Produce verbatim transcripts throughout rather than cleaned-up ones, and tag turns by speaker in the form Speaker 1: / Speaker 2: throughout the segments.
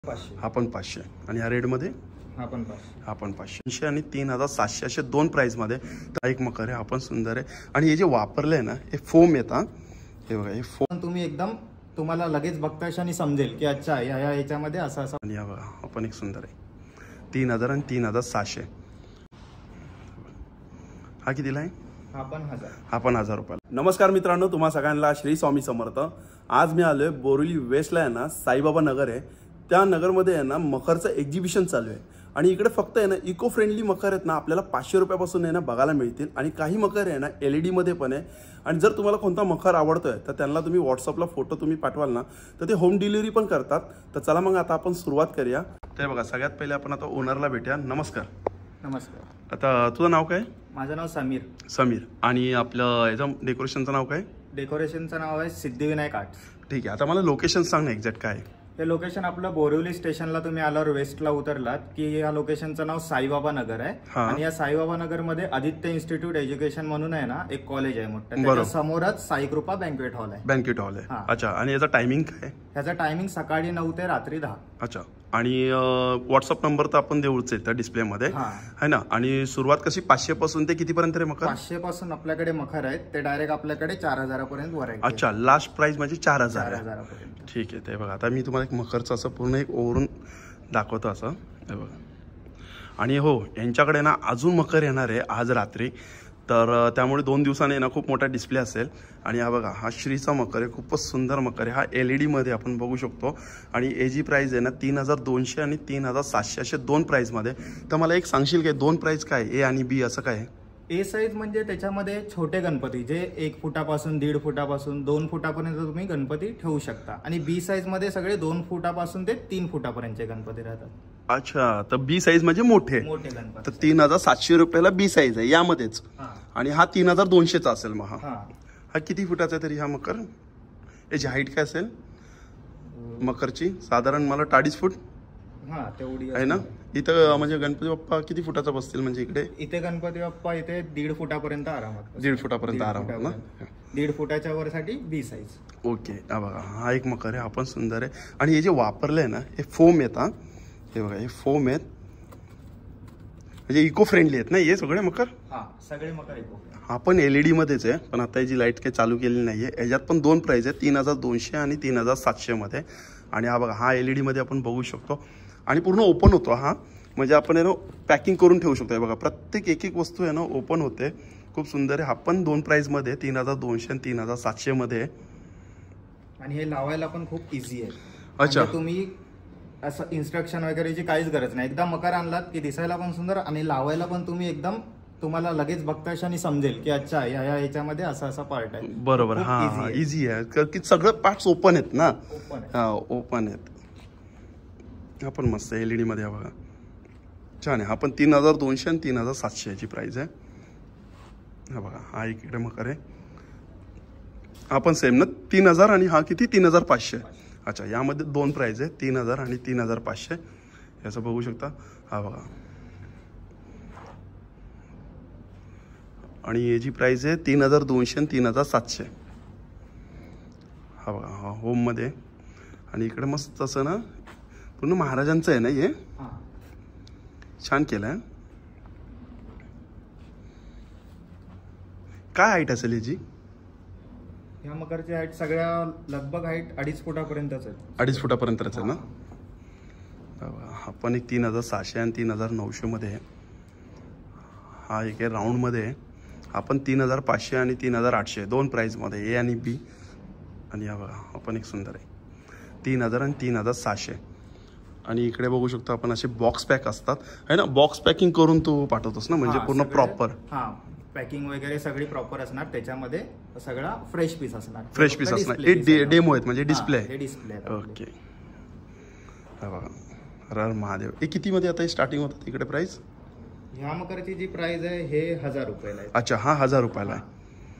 Speaker 1: पाचशे
Speaker 2: हा पण पाचशे आणि या रेडमध्ये
Speaker 1: हा पण पाचशे
Speaker 2: हा पण पाचशे आणि तीन हजार सातशे असे दोन प्राईजमध्ये. तर एक मकर आहे, हा पण सुंदर आहे. आणि हे जे वापरले आहे ना हे फोम येतात, हे बघा हे फोम
Speaker 1: तुम्ही एकदम तुम्हाला लगेच बघताक्षणी समजेल की अच्छा या या ह्याच्यामध्ये असं असं.
Speaker 2: आणि हा बघा हा पण एक सुंदर आहे, तीन हजार आणि तीन हजार सहाशे. हा कितीला आहे?
Speaker 1: हा पण हजार
Speaker 2: हा पण हजार रुपयाला. नमस्कार मित्रांनो, तुम्हा सगळ्यांना श्री स्वामी समर्थ. आज मी आलोय बोरिवली वेस्टला आहे ना, साईबाबा नगर आहे. त्या नगरमध्ये आहे ना मखरचं एक्झिबिशन चालू आहे. आणि इकडे फक्त आहे ना इको फ्रेंडली मकर आहेत ना, आपल्याला पाचशे रुपयापासून आहे ना बघायला मिळतील. आणि काही मकर आहे ना एल ई डीमध्ये पण आहे. आणि जर तुम्हाला कोणता मखर आवडतोय तर त्यांना तुम्ही व्हॉट्सअपला फोटो तुम्ही पाठवाल ना तर ते होम डिलिव्हरी पण करतात. तर चला मग आता आपण सुरुवात करूया. तर बघा सगळ्यात पहिले आपण आता ओनरला भेटूया. नमस्कार.
Speaker 1: नमस्कार.
Speaker 2: आता तुझं नाव काय?
Speaker 1: माझं नाव समीर.
Speaker 2: समीर. आणि आपलं याचं डेकोरेशनचं नाव काय?
Speaker 1: डेकोरेशनचं नाव आहे सिद्धिविनायक आर्ट्स.
Speaker 2: ठीक आहे. आता मला लोकेशन सांग ना एक्झॅक्ट काय आहे.
Speaker 1: हे लोकेशन आपलं बोरिवली स्टेशनला तुम्ही आल्यावर वेस्टला उतरलात की या लोकेशनचं नाव साईबाबा नगर आहे. आणि या साईबाबा नगर मध्ये आदित्य इन्स्टिट्यूट एज्युकेशन म्हणून आहे ना एक कॉलेज आहे मोठं, त्याच्या समोरच साईकृपा बँक्वेट हॉल आहे.
Speaker 2: बँक्वेट हॉल आहे. अच्छा. आणि याचा टायमिंग काय?
Speaker 1: याचा टायमिंग सकाळी नऊ ते रात्री दहा.
Speaker 2: अच्छा. आणि व्हॉट्सअप नंबर तर आपण देऊच आहे त्या डिस्प्लेमध्ये आहे ना. आणि सुरुवात कशी पाचशे पासून ते कितीपर्यंत रे मकर?
Speaker 1: पाचशे पासून आपल्याकडे मखर आहेत ते डायरेक्ट आपल्याकडे चार हजारापर्यंत व्हरायटी.
Speaker 2: अच्छा. लास्ट प्राइस म्हणजे चार हजार
Speaker 1: हजारापर्यंत.
Speaker 2: ठीक आहे. ते बघा आता मी तुम्हाला एक मखरचं असं पूर्ण एक ओव्हरून दाखवतो असं, हे बघा. आणि हो यांच्याकडे ना अजून मकर येणार आहे आज रात्री. तर त्यामुळे दोन दिवसांनी ना खूप मोठा डिस्प्ले असेल. आणि हा बघा हा श्रीचा मकर आहे, खूपच सुंदर मकर आहे. हा एल ई डीमध्ये आपण बघू शकतो. आणि ए जी प्राईज आहे ना तीन हजार दोनशे आणि तीन हजार सातशे असे दोन प्राईजमध्ये. तर मला एक सांगशील काय दोन प्राईज काय ए आणि बी असं काय?
Speaker 1: ए साईज म्हणजे त्याच्यामध्ये छोटे गणपती जे एक फुटापासून दीड फुटापासून दोन फुटापर्यंत तुम्ही गणपती ठेवू शकता. आणि बी साईज मध्ये सगळे दोन फुटापासून ते तीन फुटापर्यंतचे गणपती राहतात. अच्छा.
Speaker 2: तर बी साईज म्हणजे मोठे
Speaker 1: मोठे गणपती.
Speaker 2: तर तीन हजार सातशे रुपयाला बी साईज आहे यामध्येच. आणि हा तीन हजार दोनशेचा असेल. मग हा हा किती फुटाचा आहे तरी हा मकर? याची हाईट काय असेल मकरची? साधारण मला अडीच फूट
Speaker 1: हा तेवढी
Speaker 2: आहे ना. इथं म्हणजे गणपती बाप्पा किती फुटाचा बसतील म्हणजे इकडे?
Speaker 1: इथे गणपती बाप्पा इथे दीड फुटापर्यंत आरामात.
Speaker 2: दीड फुटापर्यंत आरामात ना.
Speaker 1: दीड फुटाच्या वरसाठी बी साईज.
Speaker 2: ओके. हा बघा हा एक मकर आहे, हा पण सुंदर आहे. आणि हे जे वापरले ना हे फोम येतात, हे बघा हे फोम आहेत म्हणजे इको फ्रेंडली आहेत ना हे सगळे मकर.
Speaker 1: हा सगळे मकर इको.
Speaker 2: हा पण एल ई डीमध्येच आहे, पण आता याची लाईट काही चालू केलेली नाही आहे. याच्यात पण दोन प्राईज आहे, तीन हजार दोनशे आणि तीन हजार सातशेमध्ये. आणि हा बघा हा एल ई डीमध्ये आपण बघू शकतो. आणि पूर्ण ओपन होतो हा, म्हणजे आपण आहे ना पॅकिंग करून ठेवू शकतो. बघा प्रत्येक एक एक वस्तू आहे ना ओपन होते, खूप सुंदर आहे. हा पण दोन प्राईजमध्ये तीन हजार दोनशे आणि तीन हजार सातशेमध्ये.
Speaker 1: आणि हे लावायला पण खूप इझी आहे.
Speaker 2: अच्छा.
Speaker 1: तुम्ही असं इन्स्ट्रक्शन वगैरेची काहीच गरज नाही. एकदा मकर आणलात की दिसायला पण सुंदर आणि लावायला पण तुम्ही एकदम तुम्हाला लगेच बघताक्षणी समजेल की अच्छा या या ह्याच्यामध्ये असा असा पार्ट आहे.
Speaker 2: बरोबर. हा इझी आहे की सगळं पार्ट्स ओपन आहेत ना. हा ओपन आहेत. हा पण मस्त एल ई डीमध्ये. हा बघा छान आहे. हा पण तीन हजार दोनशे आणि तीन हजार सातशे याची प्राईज आहे. हा बघा हा इकडे मकर आहे, हा पण सेम ना तीन हजार आणि हा किती तीन हजार पाचशे. अच्छा. यामध्ये दोन प्राईज आहे, तीन हजार आणि तीन हजार पाचशे याचं बघू शकता. हा बघा. आणि याची प्राईज आहे तीन हजार दोनशे आणि तीन हजार सातशे. हा बघा हा होममध्ये. आणि इकडे मस्त असं ना पूर्ण महाराजांचं आहे ना हे, छान केलं आहे. काय हाईट असेल याची?
Speaker 1: ह्या मकरची हाईट सगळ्या लगभग हाईट अडीच फुटापर्यंतच आहे. अडीच
Speaker 2: फुटापर्यंतच आहे ना. हा पण एक तीन हजार सहाशे आणि तीन हजार नऊशे मध्ये आहे. हा एक आहे राऊंडमध्ये आहे, हा पण तीन हजार पाचशे आणि तीन हजार आठशे दोन प्राईजमध्ये ए आणि बी. आणि हा बघा हा पण एक सुंदर आहे, तीन हजार आणि तीन हजार सहाशे. आणि इकडे बघू शकतो आपण असे बॉक्स पॅक असतात आहे ना. बॉक्स पॅकिंग करून तू पाठवतोस ना म्हणजे पूर्ण प्रॉपर.
Speaker 1: हा पॅकिंग वगैरे सगळी प्रॉपर असणार, त्याच्यामध्ये सगळा फ्रेश पीस असणार.
Speaker 2: फ्रेश पीस असणार. हे डेमो आहेत म्हणजे डिस्प्ले आहे.
Speaker 1: डिस्प्ले.
Speaker 2: ओके. हा बघा रर महादेव. हे किती मध्ये आता स्टार्टिंग होतं तिकडे प्राइस?
Speaker 1: ह्या मकरची जी प्राइस आहे हे हजार रुपयाला आहे.
Speaker 2: अच्छा. हा हजार रुपयाला आहे.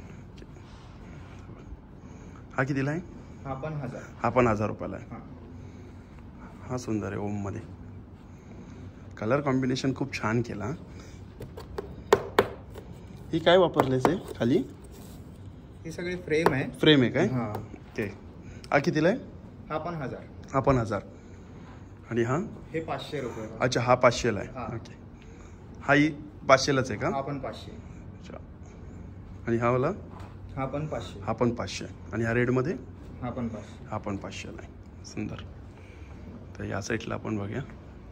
Speaker 2: हा कितीला आहे?
Speaker 1: हा पण हजार.
Speaker 2: हा पण हजार रुपयाला आहे. हा सुंदर आहे ओम मध्ये. कलर कॉम्बिनेशन खूप छान केला. ही काय वापरलेस आहे खाली?
Speaker 1: ही सगळी फ्रेम आहे.
Speaker 2: फ्रेम आहे काय? ओके. हा कितीला आहे?
Speaker 1: हा पण हजार.
Speaker 2: हा पण हजार. आणि हा
Speaker 1: हे पाचशे रुपये.
Speaker 2: अच्छा, हा पाचशेला आहे. ओके, हाही पाचशेलाच आहे का?
Speaker 1: हा पण पाचशे.
Speaker 2: अच्छा, आणि हा वाला?
Speaker 1: हा पण पाचशे.
Speaker 2: हा पण पाचशे. आणि हा रेडमध्ये?
Speaker 1: हा पण पाचशे.
Speaker 2: हा पण पाचशेला आहे. सुंदर. तर या साईडला आपण बघूया.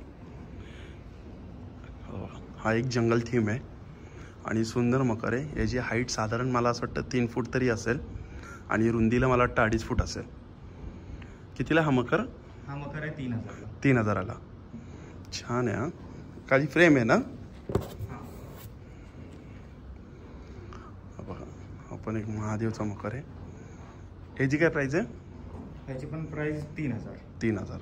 Speaker 2: हा एक जंगल थीम आहे आणि सुंदर मकर आहे. याची हाईट साधारण मला असं वाटतं तीन फूट तरी असेल आणि रुंदीला मला वाटतं अडीच फूट असेल. कितीला हा मकर?
Speaker 1: हा मकर आहे तीन हजारला.
Speaker 2: तीन हजाराला. छान आहे. हा काही फ्रेम आहे ना? बघा, हा पण एक महादेवचा मकर आहे. याची काय प्राइस आहे?
Speaker 1: ह्याची पण प्राइस तीन हजार.
Speaker 2: तीन हजार.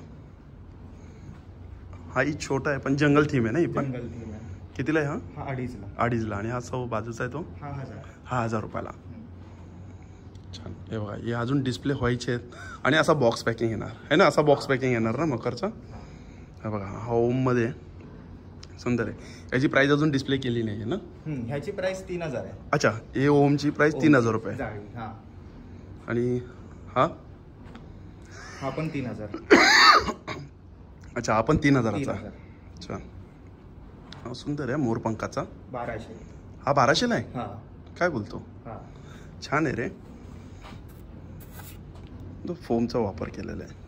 Speaker 2: हा ही छोटा आहे पण जंगल थीम आहे ना? ही पण
Speaker 1: जंगल थीम आहे.
Speaker 2: कितीला आहे हा?
Speaker 1: हा अडीचला.
Speaker 2: अडीचला. आणि हा सौ बाजूचा आहे तो?
Speaker 1: हा हजार.
Speaker 2: हा हजार रुपयाला. छान. हे बघा, हे अजून डिस्प्ले व्हायचे आहेत आणि असा बॉक्स पॅकिंग येणार आहे ना? असा बॉक्स पॅकिंग येणार ना मकरचा? हा बघा, हा ओममध्ये सुंदर आहे. याची प्राइस अजून डिस्प्ले केली नाही आहे ना?
Speaker 1: ह्याची प्राइस तीन हजार आहे.
Speaker 2: अच्छा, हे ओमची प्राइस तीन हजार रुपये.
Speaker 1: हा.
Speaker 2: आणि हा
Speaker 1: हा पण तीन हजार.
Speaker 2: अच्छा, हा पण तीन हजाराचा. अच्छा, हा सुंदर आहे. मोरपंखाचा.
Speaker 1: बाराशे.
Speaker 2: हा बाराशेला आहे?
Speaker 1: हा.
Speaker 2: काय बोलतो?
Speaker 1: हा.
Speaker 2: छान आहे रे. तो फोमचा वापर केलेला आहे.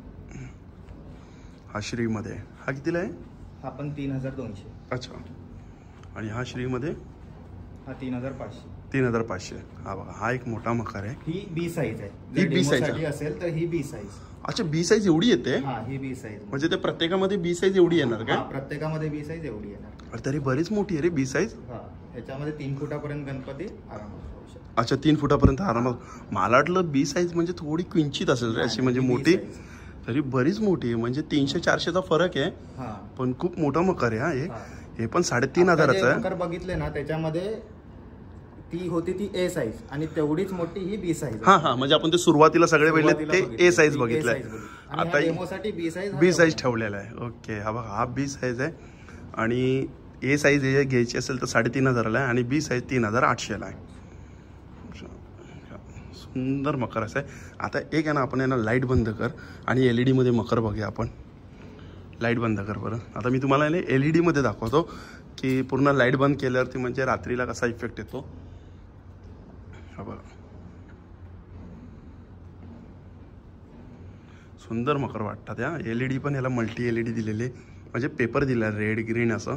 Speaker 2: हा श्रीमध्ये. हा कितीला आहे?
Speaker 1: हा पण तीन हजार दोनशे.
Speaker 2: अच्छा, आणि हा श्रीमध्ये?
Speaker 1: हा तीन हजार पाचशे.
Speaker 2: तीन हजार पाचशे. हा बघा, हा एक मोठा मकर आहे.
Speaker 1: ही बी साईज आहे.
Speaker 2: ही बी साईज
Speaker 1: असेल तर ही बी साईज.
Speaker 2: अच्छा, बी साईज एवढी येते?
Speaker 1: हा, ही बी साईज.
Speaker 2: म्हणजे ते प्रत्येकामध्ये बी साईज एवढी येणार का?
Speaker 1: प्रत्येकामध्ये बी साईज एवढी येणार.
Speaker 2: तरी बरीच मोठी आहे रे बी साईज.
Speaker 1: हा, ह्याच्यामध्ये तीन फुटापर्यंत गणपती आरामात.
Speaker 2: अच्छा, तीन फुटापर्यंत आरामात. मला वाटलं बी साईज म्हणजे थोडी क्विंचित असेल रे अशी, म्हणजे मोठी. तरी बरीच मोठी आहे. म्हणजे तीनशे चारशेचा फरक आहे. पण खूप मोठा मकर आहे. हा हे हे पण साडेतीन हजाराचं आहे.
Speaker 1: मकर बघितले ना, त्याच्यामध्ये ती होती ती ए साईज आणि तेवढीच मोठी ही बी साईज.
Speaker 2: हा हा, म्हणजे आपण ते सुरुवातीला सगळे पहिले ते ए साईज बघितलंय. आता
Speaker 1: डेमोसाठी बी साईज
Speaker 2: बी साईज ठेवलेला आहे. ओके, हा बघा, हा बी साईज आहे. आणि ए साईज हे घ्यायची असेल तर साडेतीन हजाराला आहे आणि बी साईज तीन हजार आठशेला आहे. सुंदर मकर असं आहे. आता एक आहे ना, आपण आहे ना लाईट बंद कर आणि एल ई डीमध्ये मकर बघूया आपण. लाईट बंद कर बरं. आता मी तुम्हाला आहे ना एल ई डीमध्ये दाखवतो की पूर्ण लाईट बंद केल्यावरती म्हणजे रात्रीला कसा इफेक्ट येतो. हा बघा, सुंदर मकर वाटतात. या एल ई डी पण याला मल्टी एल ई डी दिलेले, म्हणजे पेपर दिला रेड ग्रीन असं.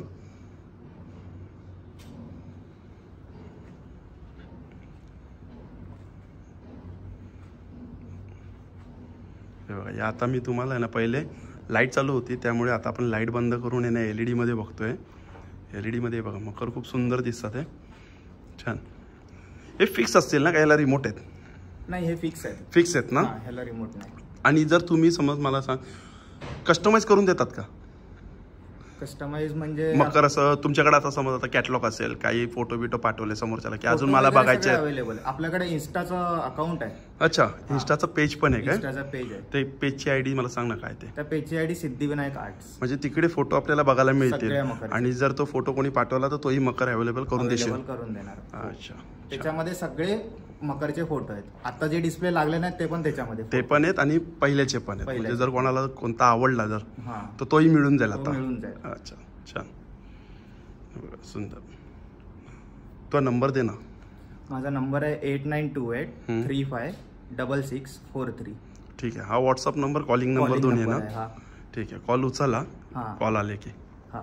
Speaker 2: या आता मी तुम्हाला आहे ना पहिले लाईट चालू होती त्यामुळे आता आपण लाईट बंद करून आहे ना एल ई डीमध्ये बघतोय. एल ई डीमध्ये बघा मकर खूप सुंदर दिसतात आहे. छान. हे फिक्स असतील ना का याला रिमोट आहेत?
Speaker 1: नाही, हे फिक्स आहेत.
Speaker 2: फिक्स आहेत ना?
Speaker 1: ह्याला रिमोट नाही.
Speaker 2: आणि जर तुम्ही समज मला सांग कस्टमाइज करून देतात का?
Speaker 1: कस्टमाइज म्हणजे
Speaker 2: मकर असं तुमच्याकडे आता समज आता कॅटलॉग असेल, काही फोटो बिटो पाठवले समोरच्याला की अजून मला बघायचे
Speaker 1: अवेलेबल. आपल्याकडे इन्स्टाचं अकाउंट आहे.
Speaker 2: अच्छा, इन्स्टाचं पेज पण आहे का?
Speaker 1: इन्स्टाचं पेज आहे.
Speaker 2: ते पेजची आयडी मला सांग ना काय ते?
Speaker 1: त्या पेजची आयडी सिद्धिविनायक आर्ट्स.
Speaker 2: म्हणजे तिकडे फोटो आपल्याला बघायला मिळतील आणि जर तो फोटो कोणी पाठवला तर तोही मकर अवेलेबल करून देशील?
Speaker 1: करून देणार.
Speaker 2: अच्छा,
Speaker 1: त्याच्यामध्ये सगळे मकरचे फोटो आहेत. आता जे डिस्प्ले लागले नाहीत ते पण त्याच्यामध्ये
Speaker 2: ते पण आहेत आणि पहिल्याचे पण आहेत. म्हणजे जर कोणाला कोणता आवडला जर तर तोही मिळून जाईल आता.
Speaker 1: मिळून जाईल.
Speaker 2: अच्छा, छान, सुंदर. तो नंबर दे ना.
Speaker 1: माझा नंबर आहे eight nine two eight three five double six four three.
Speaker 2: ठीक आहे. हा व्हॉट्सअप नंबर, कॉलिंग नंबर दोन्ही आहे ना? ठीक आहे. कॉल उचला, कॉल आले की.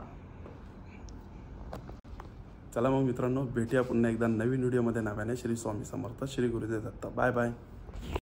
Speaker 2: चला मग मित्रांनो, भेटूया पुन्हा एकदा नवीन व्हिडिओमध्ये. नव्याने श्री स्वामी समर्थ, श्री गुरुदेव दत्त. Bye bye.